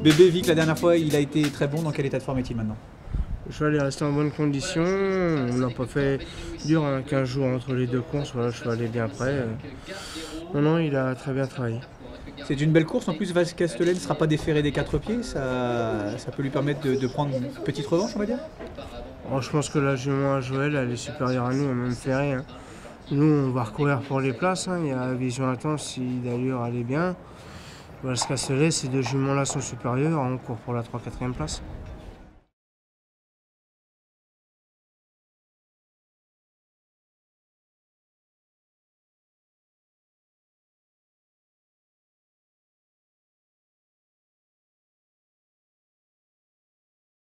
Bébé vit que la dernière fois il a été très bon, dans quel état de forme est-il maintenant? Le cheval est resté en bonne condition, on n'a pas fait dur, 15 jours entre les deux courses, voilà, le cheval est bien prêt. Non, non, il a très bien travaillé. C'est une belle course, en plus Castellet ne sera pas déféré des quatre pieds, ça peut lui permettre de prendre une petite revanche, on va dire. Alors, je pense que la jument à Joël, elle est supérieure à nous, même ferré. Nous, on va recourir pour les places, il y a Vision Intense, si d'allure elle est bien. Castellet, ces deux juments-là sont supérieurs, on court pour la 3-4e place.